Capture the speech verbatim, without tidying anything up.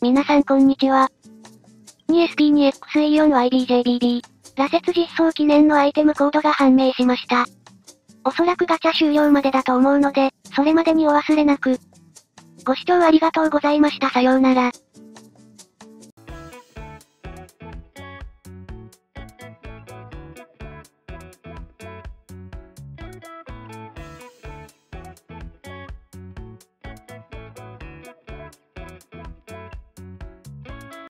皆さんこんにちは。にエスピーにエックスイーよんワイビージェービービー、羅刹実装記念のアイテムコードが判明しました。おそらくガチャ終了までだと思うので、それまでにお忘れなく。ご視聴ありがとうございました。さようなら。